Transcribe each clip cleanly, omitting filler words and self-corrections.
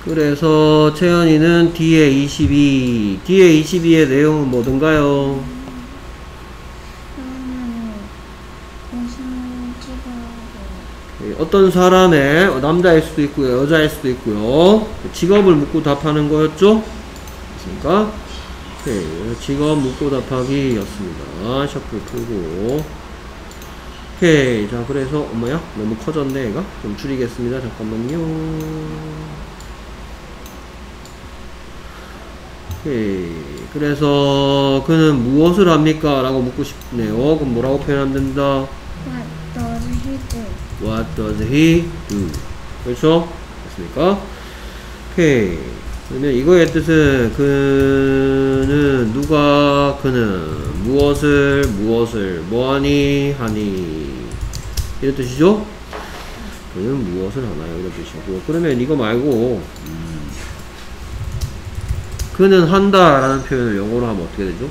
그래서 채연이는 D에 22. D에 22의 내용은 뭐든가요? 어떤 사람의 남자일 수도 있고요, 여자일 수도 있고요. 직업을 묻고 답하는 거였죠? 됐습니까? 오케이. 직업 묻고 답하기였습니다. 셔플 풀고. 오케이. 자, 그래서 엄마야 너무 커졌네 얘가. 좀 줄이겠습니다. 잠깐만요. 오케이. 그래서 그는 무엇을 합니까? 라고 묻고 싶네요. 그럼 뭐라고 표현하면 된다? What does he do? 그렇죠? 됐습니까? 오케이. 그러면 이거의 뜻은 그는 무엇을 뭐하니 하니 이런 뜻이죠? 그는 무엇을 하나요? 이런 뜻이고. 그러면 이거 말고 그는 한다 라는 표현을 영어로 하면 어떻게 되죠?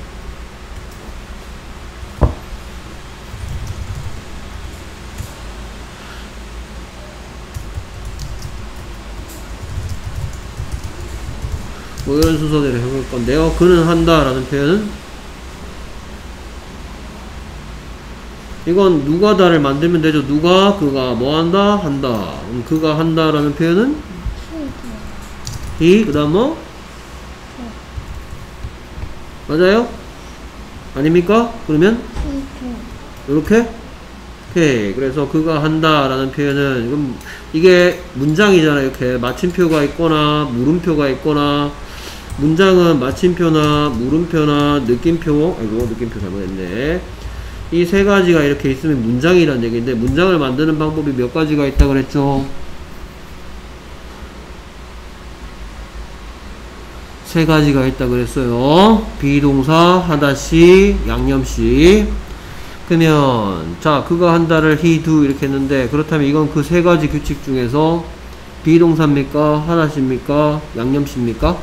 뭐 이런 순서대로 해볼 건데요. 그는 한다 라는 표현은 이건 누가다를 만들면 되죠. 누가 그가 뭐 한다 한다. 그가 한다 라는 표현은 he 그 다음 뭐? 맞아요? 아닙니까? 그러면 이렇게? 오케이. 그래서 그가 한다 라는 표현은 이게 문장이잖아요. 이렇게 마침표가 있거나 물음표가 있거나. 문장은 마침표나 물음표나 느낌표, 아이고 느낌표 잘못했네. 이 세 가지가 이렇게 있으면 문장이란 얘기인데, 문장을 만드는 방법이 몇 가지가 있다 그랬죠? 세 가지가 있다 그랬어요. 비동사, 하다시, 양념시. 그러면 자, 그가 한다를 he do 이렇게 했는데, 그렇다면 이건 그 세 가지 규칙 중에서 비동사입니까? 하다시입니까? 양념시입니까?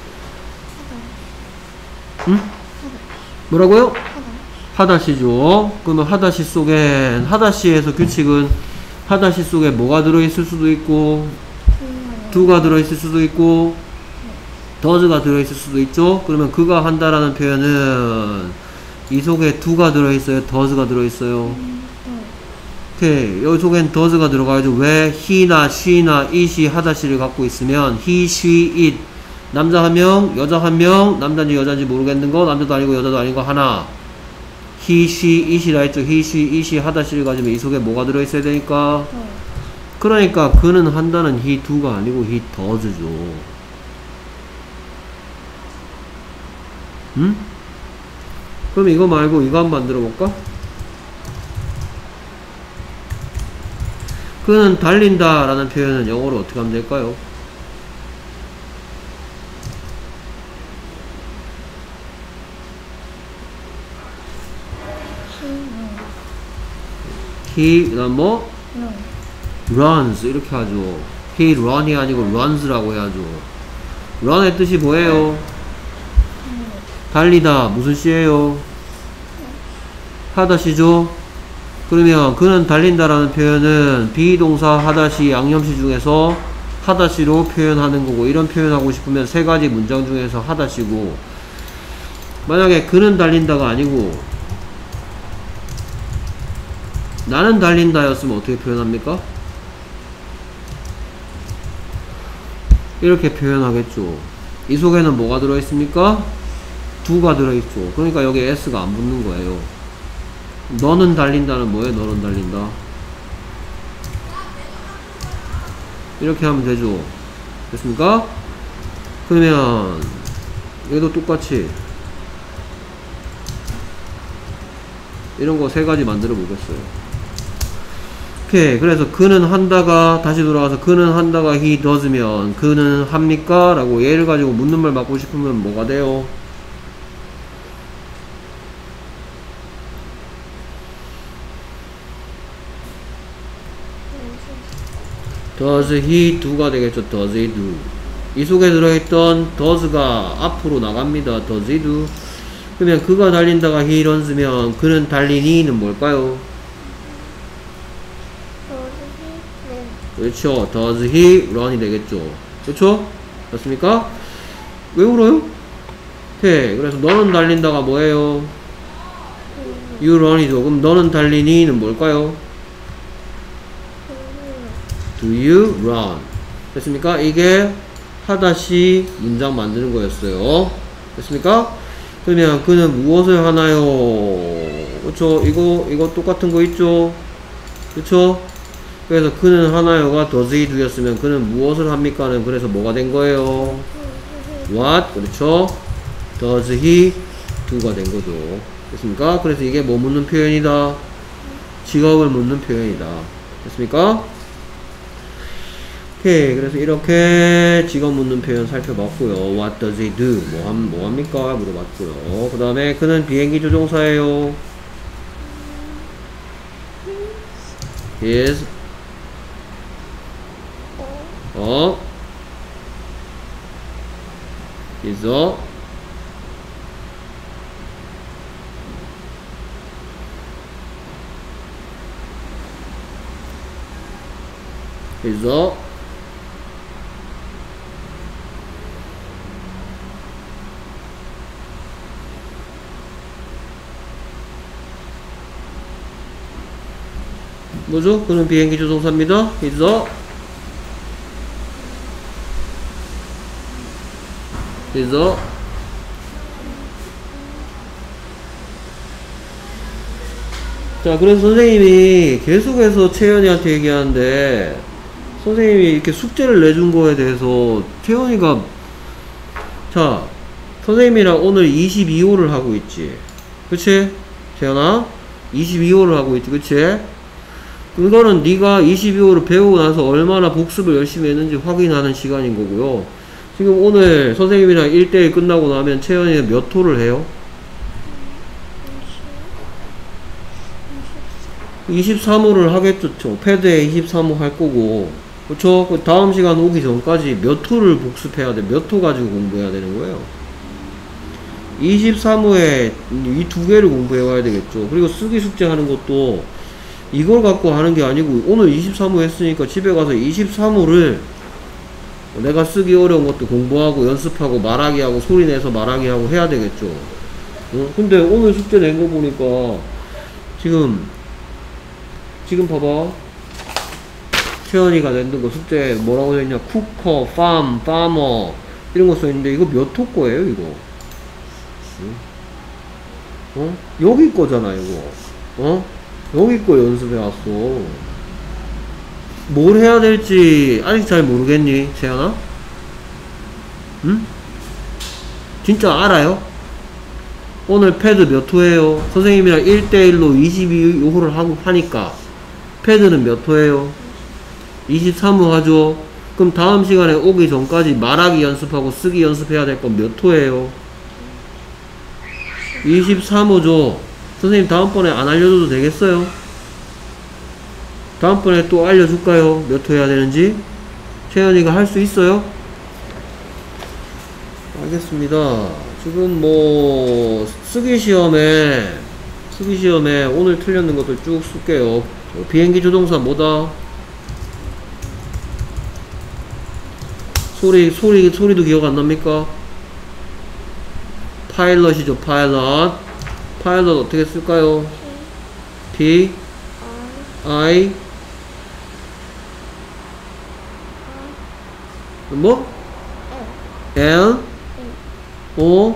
응? 뭐라고요? 하다시죠. 그러면 하다시 속엔, 하다시에서 규칙은 하다시 속에 뭐가 들어있을 수도 있고, do가 들어있을 수도 있고, does가 들어있을 수도 있죠. 그러면 그가 한다라는 표현은 이 속에 do가 들어있어요, does가 들어있어요? 오케이. 여기 속엔 does가 들어가야죠. 왜? he나 she나 it이 하다시를 갖고 있으면 he, she, it 남자 한 명, 여자 한 명, 남자인지 여자인지 모르겠는 거, 남자도 아니고 여자도 아닌 거 하나. he, she, it이라 했죠. he, she, it이 하다시를 가지면 이 속에 뭐가 들어있어야 되니까? 그러니까 그는 한다는 he do가 아니고 he does죠. 응? 그럼 이거 말고 이거 한번 만들어 볼까? 그는 달린다 라는 표현은 영어로 어떻게 하면 될까요? he, 그 다음 뭐? runs 이렇게 하죠. he run이 아니고 runs라고 해야죠. run의 뜻이 뭐예요? 달리다. 무슨 시예요? 하다시죠. 그러면 그는 달린다라는 표현은 비동사 하다시 양념시 중에서 하다시로 표현하는 거고, 이런 표현하고 싶으면 세 가지 문장 중에서 하다시고, 만약에 그는 달린다가 아니고 나는 달린다 였으면 어떻게 표현합니까? 이렇게 표현하겠죠. 이 속에는 뭐가 들어있습니까? do가 들어있죠. 그러니까 여기 s가 안 붙는 거예요. 너는 달린다는 뭐예요? 너는 달린다. 이렇게 하면 되죠. 됐습니까? 그러면 얘도 똑같이 이런 거 세 가지 만들어 보겠어요. 오케이. 그래서 그는 한다가, 다시 돌아가서 그는 한다가 he does면 그는 합니까? 라고 얘를 가지고 묻는 말 받고 싶으면 뭐가 돼요? does he do가 되겠죠. does he do. 이 속에 들어있던 does가 앞으로 나갑니다. does he do. 그러면 그가 달린다가 he runs면 그는 달리니는 뭘까요? 그렇죠. does he run이 되겠죠. 그렇죠? 맞습니까? 왜 울어요? 오케이. 그래서 너는 달린다가 뭐예요? You run이죠. 그럼 너는 달리니는 뭘까요? Do you run? 됐습니까? 이게 하다시 문장 만드는 거였어요. 됐습니까? 그러면 그는 무엇을 하나요? 그쵸? 이거 똑같은 거 있죠? 그쵸? 그래서 그는 하나요가 does he do였으면 그는 무엇을 합니까는 그래서 뭐가 된 거예요? What? 그렇죠? does he do가 된 거죠. 됐습니까? 그래서 이게 뭐 묻는 표현이다? 직업을 묻는 표현이다. 됐습니까? 오케이. 그래서 이렇게 직업 묻는 표현 살펴봤고요. What does he do? 뭐 합니까? 물어봤고요. 그 다음에 그는 비행기 조종사예요. is is a 뭐죠? 그는 비행기 조종사입니다. is a 자, 그래서 선생님이 계속해서 채연이한테 얘기하는데 선생님이 이렇게 숙제를 내준 거에 대해서 채연이가 자, 선생님이랑 오늘 22호를 하고 있지. 그치? 채연아? 22호를 하고 있지. 그치? 그거는 네가 22호를 배우고 나서 얼마나 복습을 열심히 했는지 확인하는 시간인 거고요. 지금 오늘 선생님이랑 1대1 끝나고 나면 채연이가 몇 호를 해요? 23호를 하겠죠. 패드에 23호 할 거고. 그쵸? 그 다음 시간 오기 전까지 몇 호를 복습해야 돼? 몇 호 가지고 공부해야 되는 거예요? 23호에 이 두 개를 공부해 와야 되겠죠. 그리고 쓰기 숙제 하는 것도 이걸 갖고 하는 게 아니고 오늘 23호 했으니까 집에 가서 23호를 내가 쓰기 어려운 것도 공부하고 연습하고 말하기 하고 소리내서 말하기 하고 해야 되겠죠. 근데 오늘 숙제 낸 거 보니까 지금 봐봐. 채연이가 낸 거 숙제 뭐라고 써있냐? 쿠커, 팜, 파머 이런 거 써있는데 이거 몇 호 거예요 이거? 여기 거잖아 이거. 여기 거 연습해 왔어. 뭘 해야 될지 아직 잘 모르겠니, 채연아? 응? 진짜 알아요? 오늘 패드 몇 호예요? 선생님이랑 1대1로 22호를 하니까 패드는 몇 호예요? 23호 하죠? 그럼 다음 시간에 오기 전까지 말하기 연습하고 쓰기 연습해야 될 건 몇 호예요? 23호죠? 선생님 다음번에 안 알려줘도 되겠어요? 다음번에 또 알려줄까요? 몇 호 해야 되는지? 채연이가 할 수 있어요? 알겠습니다. 지금 뭐 쓰기 시험에 오늘 틀렸는 것들 쭉 쓸게요. 비행기 조종사 뭐다? 소리도 기억 안 납니까? 파일럿이죠. 파일럿 어떻게 쓸까요? P I 뭐? L O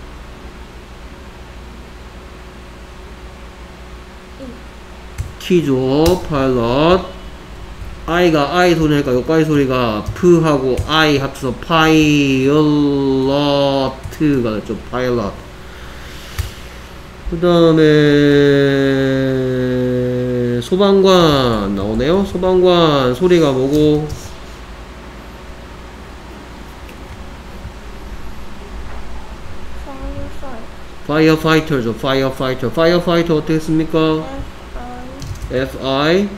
키죠. 파일럿. I가 I 소리니까 여기까지 소리가 P하고 I 합쳐서 파일럿가 됐죠. 파일럿. 그 다음에 소방관 나오네요. 소방관 소리가 뭐고? 파이어파이터죠. 파이어파이터 어떻게 씁니까? F-I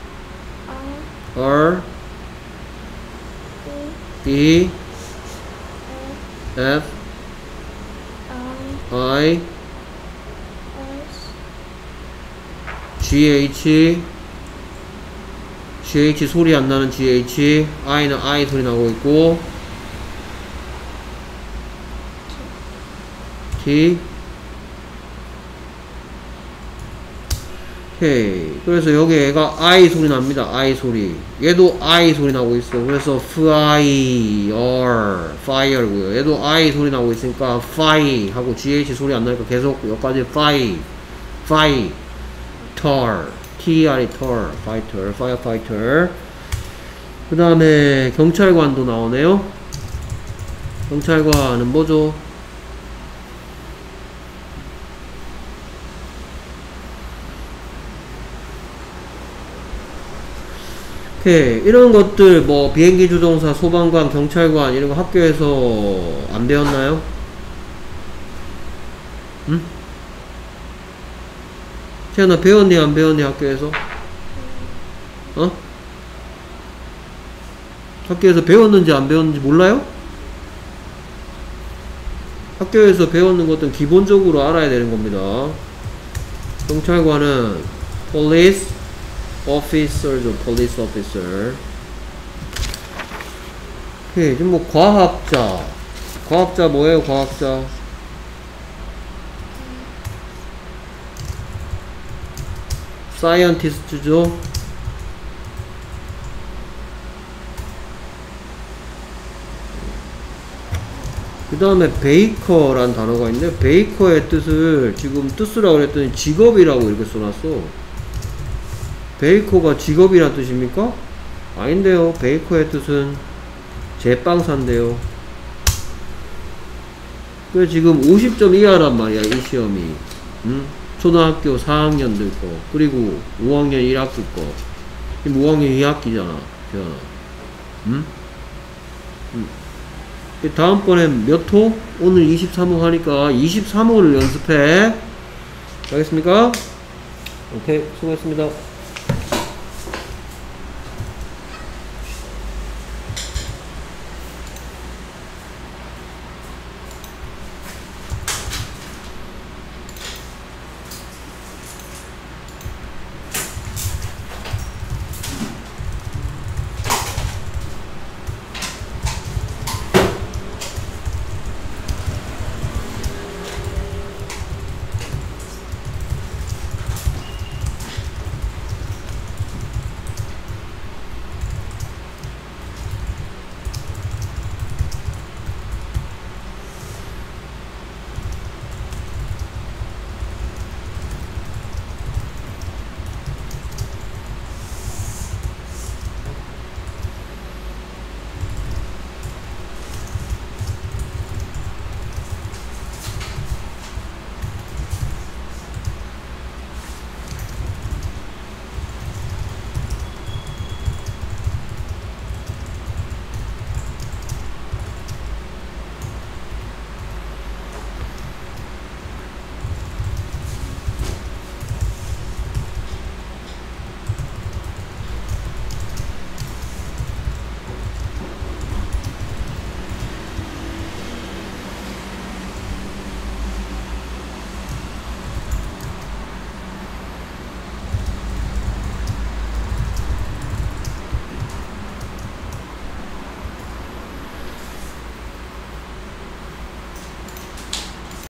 R E F I GH 소리 안 나는 GH I는 I 소리 나고 있고 T. 오케이. 그래서 여기 얘가 I 소리 납니다. I 소리. 얘도 I 소리 나고 있어. 그래서 fire, fire고요. 얘도 I 소리 나고 있으니까 fire 하고 GH 소리 안 나니까 계속 여기까지 fire, fighter, T-R-E, fighter, firefighter. 그 다음에 경찰관도 나오네요. 경찰관은 뭐죠? 오케이. 이런 것들 뭐 비행기 조종사, 소방관, 경찰관 이런 거 학교에서 안 배웠나요? 응? 태연아 배웠니 안 배웠니 학교에서? 어? 학교에서 배웠는지 안 배웠는지 몰라요? 학교에서 배우는 것들은 기본적으로 알아야 되는 겁니다. 경찰관은 police officer죠. police officer. 오케이. 지금 뭐 과학자. 과학자 뭐예요? 과학자. scientist죠. 그 다음에 베이커란 단어가 있는데 베이커의 뜻을 지금 뜻으라고 그랬더니 직업이라고 이렇게 써놨어. 베이커가 직업이란 뜻입니까? 아닌데요. 베이커의 뜻은 제빵사인데요. 그래 지금 50점 이하란 말이야 이 시험이. 초등학교 4학년들 거 그리고 5학년 1학기 거. 지금 5학년 2학기잖아. 다음번에 몇 호? 오늘 23호 하니까 23호를 연습해. 알겠습니까? 오케이, 수고했습니다.